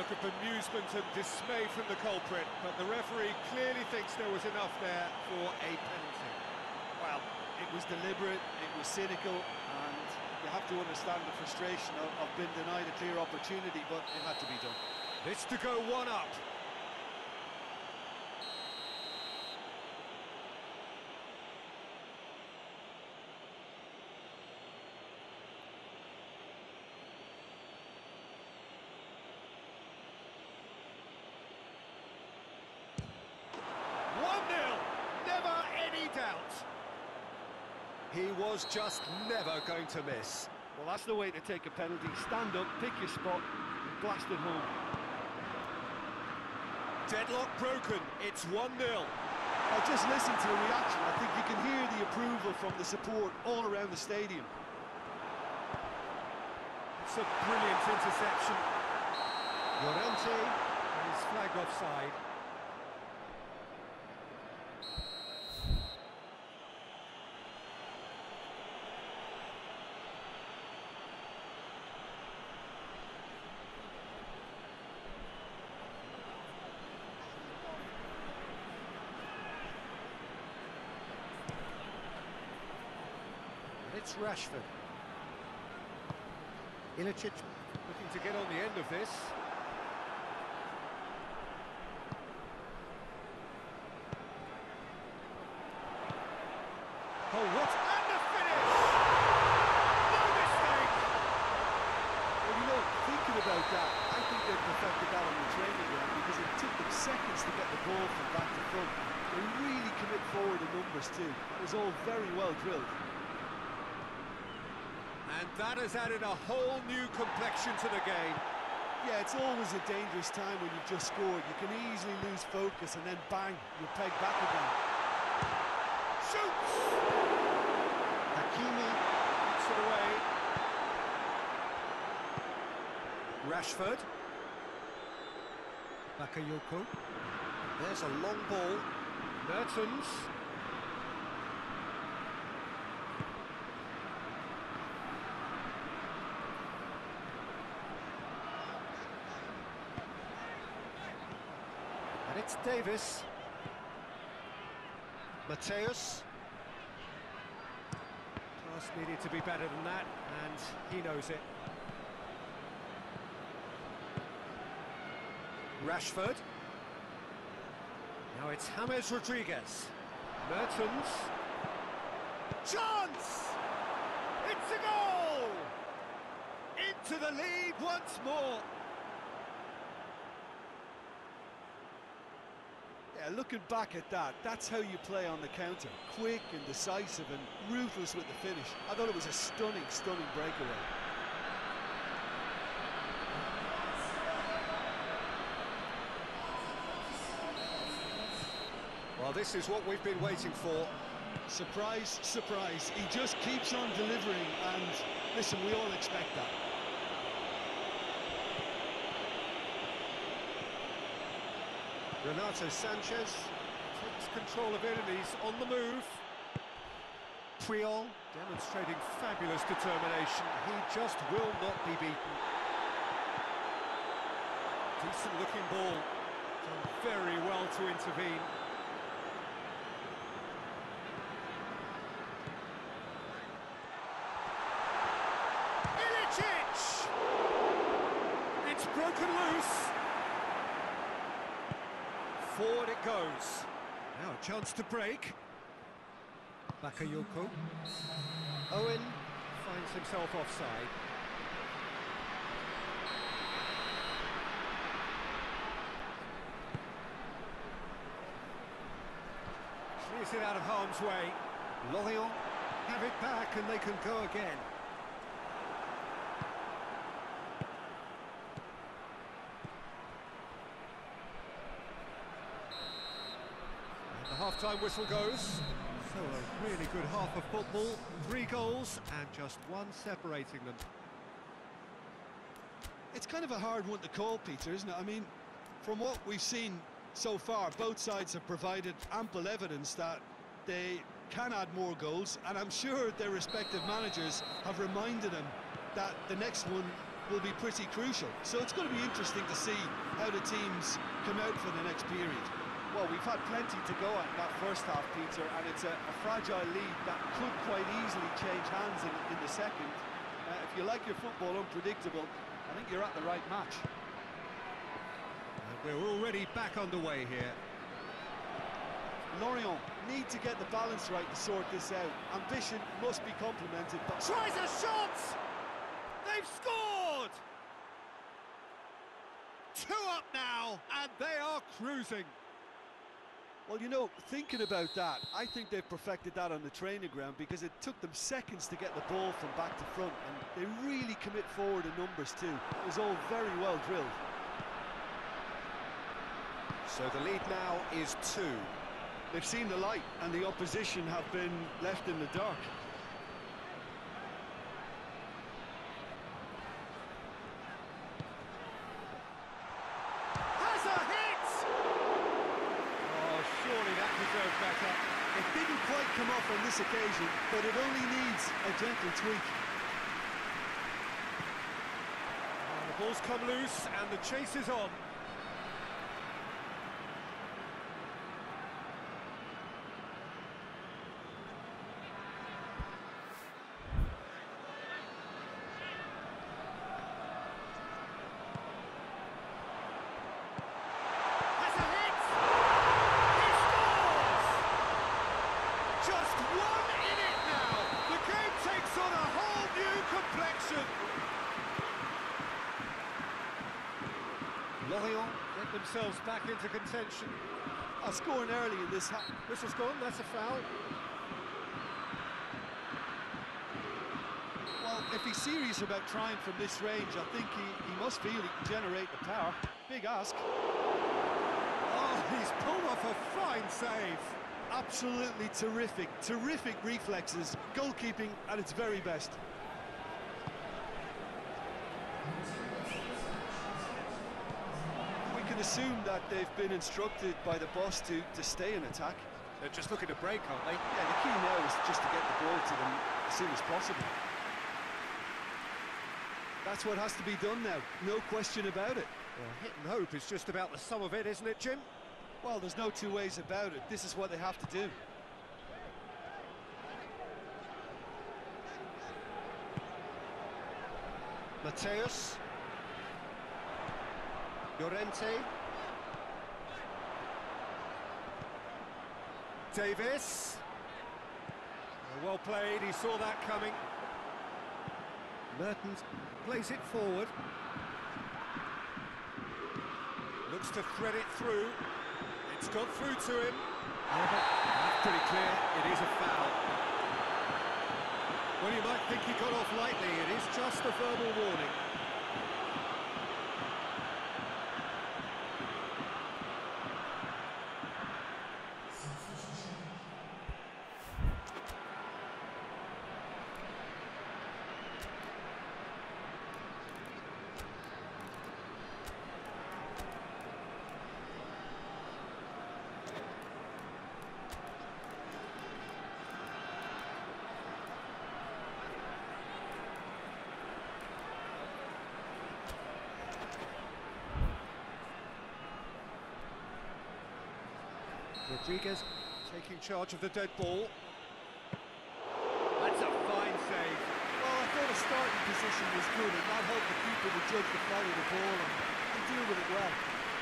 look of bemusement and dismay from the culprit, but the referee clearly thinks there was enough there for a penalty. Well, it was deliberate, it was cynical, and you have to understand the frustration of being denied a clear opportunity, but it had to be done. It's to go one up. He was just never going to miss. Well, that's the way to take a penalty. Stand up, pick your spot, and blast it home. Deadlock broken, it's 1-0. Now just listen to the reaction. I think you can hear the approval from the support all around the stadium. It's a brilliant interception. Llorente is flagged offside. It's Rashford. Ilicic looking to get on the end of this. Oh, what? And the finish! No mistake! Well, you know, thinking about that, I think they've perfected that on the training ground because it took them seconds to get the ball from back to front. They really commit forward in numbers too. It was all very well drilled. And that has added a whole new complexion to the game. Yeah, it's always a dangerous time when you've just scored. You can easily lose focus and then bang, you're pegged back again. Shoots! Hakimi puts it away. Rashford. Bakayoko. There's a long ball. Mertens. And it's Davis. Mateus. Pass needed to be better than that, and he knows it. Rashford. Now it's James Rodriguez. Mertens. Chance! It's a goal! Into the lead once more. Yeah, looking back at that, that's how you play on the counter. Quick and decisive and ruthless with the finish. I thought it was a stunning, stunning breakaway. Well, this is what we've been waiting for. Surprise, surprise. He just keeps on delivering, and listen, we all expect that. Renato Sanchez Takes control of it and he's on the move. Puyol Demonstrating fabulous determination. He just will not be beaten. Decent looking ball. Done very well to intervene. Ilicic! It's broken loose. Forward it goes. Now a chance to break. Bakayoko. Owen finds himself offside. Clears it out of harm's way. Lorient have it back and they can go again. The half-time whistle goes. So a really good half of football, 3 goals and just one separating them. It's kind of a hard one to call, Peter, isn't it? I mean, from what we've seen so far, both sides have provided ample evidence that they can add more goals, and I'm sure their respective managers have reminded them that the next one will be pretty crucial. So it's going to be interesting to see how the teams come out for the next period. Well, we've had plenty to go at in that first half, Peter, and it's a fragile lead that could quite easily change hands in the second. If you like your football unpredictable, I think you're at the right match. And we're already back underway here. Lorient need to get the balance right to sort this out. Ambition must be complemented, but... Tries a shot! They've scored! 2 up now, and they are cruising. Well, you know, thinking about that, I think they've perfected that on the training ground because it took them seconds to get the ball from back to front, and they really commit forward in numbers too. It was all very well drilled. So the lead now is 2. They've seen the light, and the opposition have been left in the dark. Has a hit! Oh, surely that deserved better. It didn't quite come off on this occasion, but it only needs a gentle tweak. Oh, the ball's come loose, and the chase is on. Lorient get themselves back into contention. Scoring early in this... Whistle's gone, that's a foul. Well, if he's serious about trying from this range, I think he must feel he can generate the power. Big ask. Oh, he's pulled off a fine save. Absolutely terrific, terrific reflexes. Goalkeeping at its very best. We can assume that they've been instructed by the boss to stay in attack. They're just looking to break, aren't they? Yeah, the key now is just to get the ball to them as soon as possible. That's what has to be done now, no question about it. Well, hit and hope is just about the sum of it, isn't it, Jim? Well, there's no two ways about it. This is what they have to do. Mateus. Llorente. Davis. Well played, he saw that coming. Mertens plays it forward. Looks to thread it through. It's gone through to him. That's pretty clear, it is a foul. Well, you might think he got off lightly, it is just a verbal warning. Rodriguez taking charge of the dead ball. That's a fine save. Well, I thought the starting position was good, and that helped the keeper to judge the flight of the ball and deal with it well.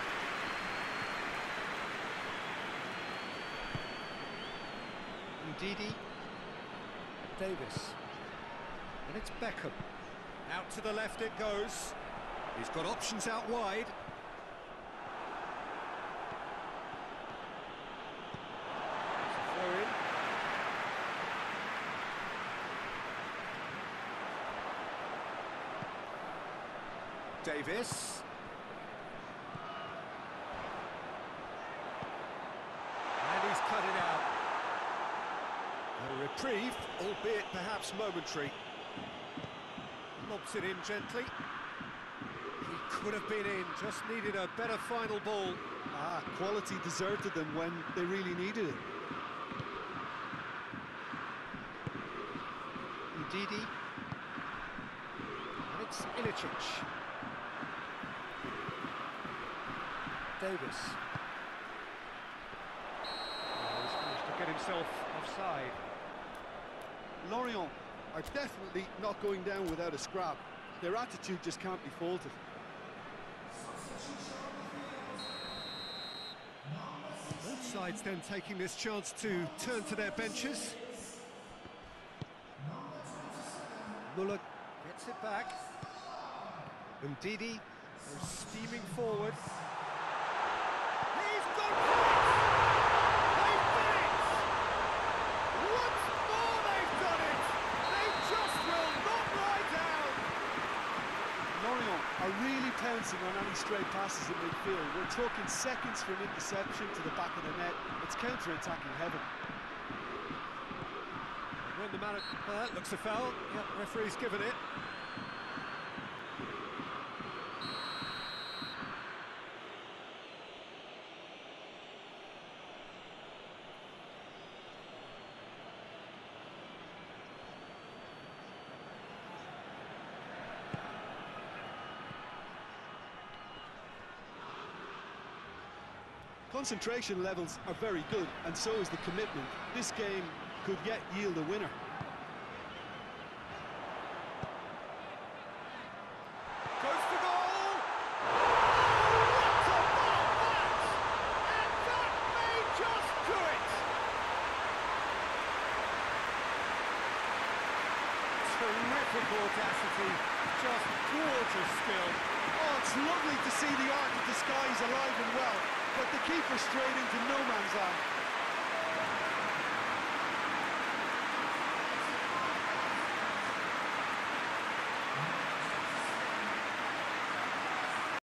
Ndidi. Davis. And it's Beckham. Out to the left it goes. He's got options out wide. Davis. And he's cut it out. A reprieve, albeit perhaps momentary. Lobs it in gently. He could have been in, just needed a better final ball. Quality deserted them when they really needed it. Ndidi. And it's Ilicic. Davis. Oh, he's managed to get himself offside. Lorient are definitely not going down without a scrap. Their attitude just can't be faulted. Both sides then taking this chance to turn to their benches. Muller gets it back. Ndidi goes steaming forward. He's gone for it! They've done it! Once more they've done it! They just will not lie down! Lorient are really pouncing on any stray passes in midfield. We're talking seconds from interception to the back of the net. It's counter-attacking heaven. When the man looks a foul. Yep, referee's given it. Concentration levels are very good, and so is the commitment. This game could yet yield a winner. Goes for goal! What about that? And that may just do it! Terrific audacity, just gorgeous skill. Oh, it's lovely to see the art of disguise alive and well, but the keeper straight into no man's eye.